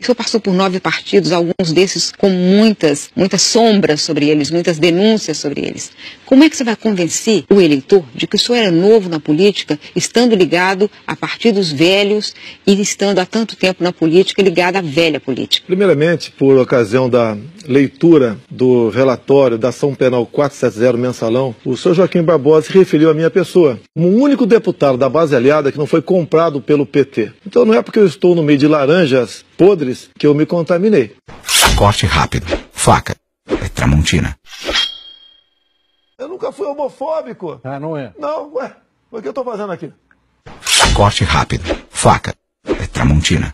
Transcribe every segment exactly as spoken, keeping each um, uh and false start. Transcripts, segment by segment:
O senhor passou por nove partidos, alguns desses com muitas, muitas sombras sobre eles, muitas denúncias sobre eles. Como é que você vai convencer o eleitor de que o senhor era novo na política, estando ligado a partidos velhos e estando há tanto tempo na política, ligado à velha política? Primeiramente, por ocasião da leitura do relatório da ação penal quatrocentos e setenta mensalão, o senhor Joaquim Barbosa se referiu à minha pessoa, como o único deputado da base aliada que não foi comprado pelo P T. Então não é porque eu estou no meio de laranjas podres que eu me contaminei. Corte rápido. Faca. É Tramontina. Eu nunca fui homofóbico. Ah, não é? Não, ué. O que eu estou fazendo aqui? Corte rápido. Faca. É Tramontina.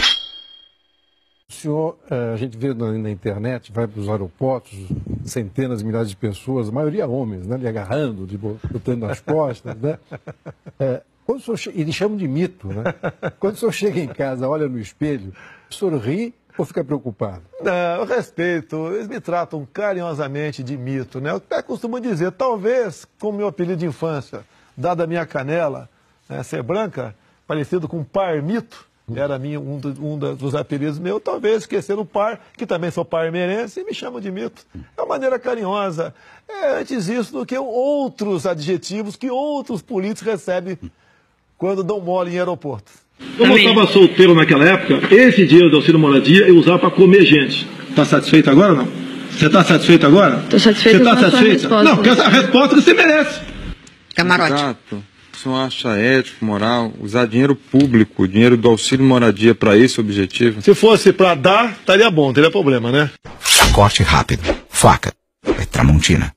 O senhor, a gente vê na, na internet, vai para os aeroportos, centenas, milhares de pessoas, a maioria homens, né? Lhe agarrando, de, botando nas costas, né? É, quando o senhor che... Eles chamam de mito, né? Quando o senhor chega em casa, olha no espelho, o senhor ri ou fica preocupado? Não, eu respeito, eles me tratam carinhosamente de mito, né? Eu até costumo dizer, talvez, com o meu apelido de infância, dada a minha canela, né, ser branca, parecido com parmito, era minha, um, do, um dos apelidos meus, talvez esquecer o par, que também sou parmeirense, e me chamam de mito. É uma maneira carinhosa. É antes isso do que outros adjetivos que outros políticos recebem quando dão mole em aeroportos. Como eu estava solteiro naquela época, esse dinheiro do auxílio moradia eu usava para comer gente. Está satisfeito agora ou não? Você está satisfeito agora? Estou satisfeito com a sua resposta. Não, porque essa resposta que você merece. Camarote. Exato. O senhor acha ético, moral, usar dinheiro público, dinheiro do auxílio moradia para esse objetivo? Se fosse para dar, estaria bom, não teria problema, né? Corte rápido. Faca. É Tramontina.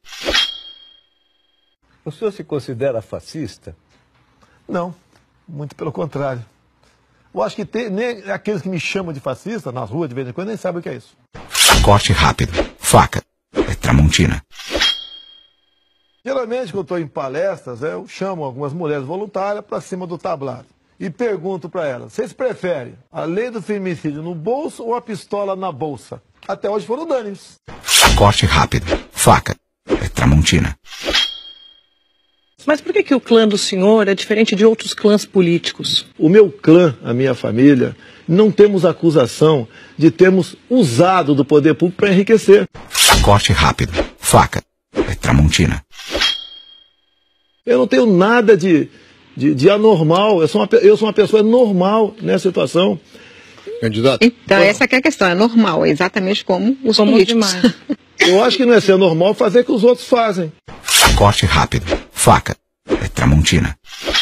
O senhor se considera fascista? Não, muito pelo contrário. Eu acho que tem, nem aqueles que me chamam de fascista, nas ruas de vez em quando, nem sabem o que é isso. Corte rápido. Faca. É Tramontina. Geralmente, quando eu estou em palestras, eu chamo algumas mulheres voluntárias para cima do tablado e pergunto para elas, vocês preferem a lei do feminicídio no bolso ou a pistola na bolsa? Até hoje foram unânimes. Corte rápido. Faca. É Tramontina. Mas por que que o clã do senhor é diferente de outros clãs políticos? O meu clã, a minha família, não temos acusação de termos usado do poder público para enriquecer. Corte rápido. Faca. É Tramontina. Eu não tenho nada de, de, de anormal, eu sou, uma, eu sou uma pessoa normal nessa situação. Candidato? Então essa que é a questão, é normal, é exatamente como os Como políticos. demais. Eu acho que não é ser normal fazer o que os outros fazem. Corte rápido. Faca. É Tramontina.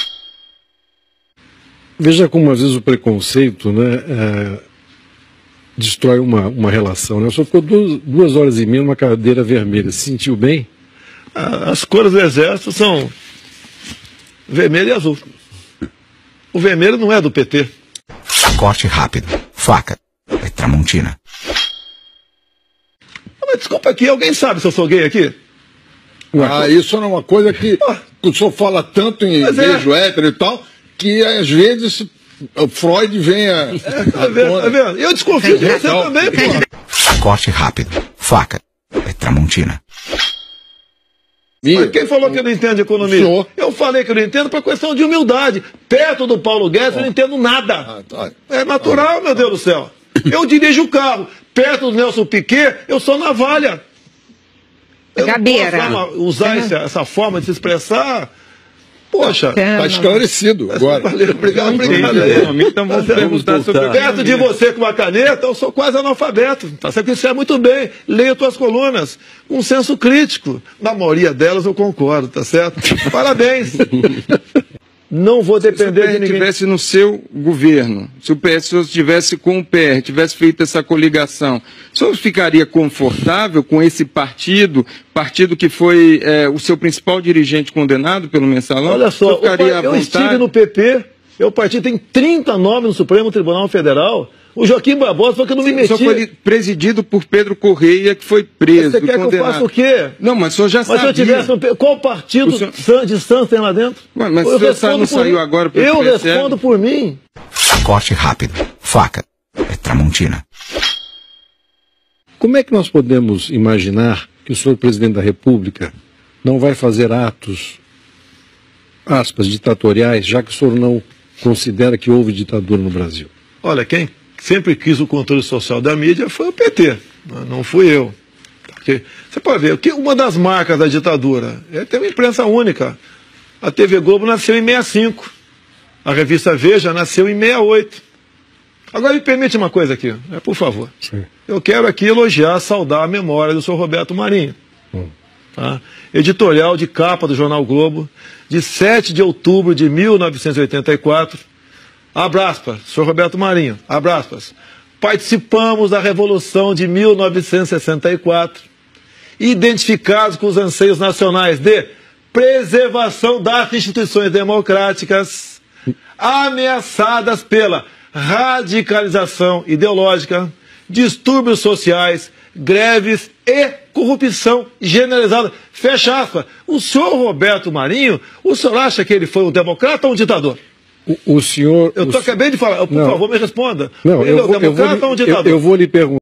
Veja como às vezes o preconceito, né, é, destrói uma, uma relação. Né? O senhor ficou duas, duas horas e meia numa cadeira vermelha. Se sentiu bem? As cores do exército são vermelho e azul. O vermelho não é do P T. Corte rápido. Faca. É Tramontina. Mas desculpa aqui, alguém sabe se eu sou gay aqui? Ah, isso não é uma coisa que o senhor fala tanto em Mas é. beijo hétero e tal, que às vezes o Freud vem a... É, tá vendo, tá vendo? Eu desconfio de você Não. também, pô. Corte rápido. Faca. É Tramontina. Mas quem falou que eu não entendo de economia? Senhor. Eu falei que eu não entendo por questão de humildade. Perto do Paulo Guedes eu não entendo nada. Ah, tá. É natural, meu Deus do céu. Eu dirijo o carro. Perto do Nelson Piquet, eu sou navalha. Eu não Gabeira. posso forma- usar essa, essa forma de se expressar. Poxa. Está esclarecido agora. Valeu, obrigado, obrigado. aí. Então vamos perguntar sobre... Perto de você com uma caneta, eu sou quase analfabeto. Tá certo que isso é muito bem. Leia tuas colunas com senso crítico. Na maioria delas eu concordo, tá certo? Parabéns. Não vou Se o depender P de R ninguém. estivesse no seu governo, se o P R estivesse com o P R, tivesse feito essa coligação, o senhor ficaria confortável com esse partido, partido que foi é, o seu principal dirigente condenado pelo mensalão? Olha só, O senhor ficaria à eu estive vontade? no P P, meu partido tem trinta nomes no Supremo Tribunal Federal. O Joaquim Barbosa falou que eu não me O meti. senhor foi presidido por Pedro Correia, que foi preso, Você quer que eu condenado. faça o quê? Não, mas o senhor já Mas se eu sabia. tivesse no P... Qual partido O senhor- San- de Santos tem lá dentro? Ué, mas Eu o senhor respondo não por saiu mim. agora pro Eu P S L? respondo por mim. Corte rápido. Faca. É Tramontina. Como é que nós podemos imaginar que o senhor presidente da República não vai fazer atos, aspas, ditatoriais, já que o senhor não considera que houve ditadura no Brasil? Olha, quem sempre quis o controle social da mídia foi o P T, não fui eu. Porque você pode ver, que uma das marcas da ditadura é ter uma imprensa única. A T V Globo nasceu em sessenta e cinco, a revista Veja nasceu em sessenta e oito. Agora me permite uma coisa aqui, né, por favor. Sim. Eu quero aqui elogiar, saudar a memória do senhor Roberto Marinho. Hum. Tá? Editorial de capa do Jornal Globo, de sete de outubro de mil novecentos e oitenta e quatro. Abraço, senhor Roberto Marinho, abraço. Participamos da Revolução de mil novecentos e sessenta e quatro, identificados com os anseios nacionais de preservação das instituições democráticas, ameaçadas pela radicalização ideológica, distúrbios sociais, greves e corrupção generalizada. Fecha aspas. O senhor Roberto Marinho, o senhor acha que ele foi um democrata ou um ditador? O, o senhor... Eu tô, o... acabei de falar. Por não, favor, me responda. Não, ele eu é um vou, democrata eu vou, ou um ditador? Eu, eu vou lhe perguntar.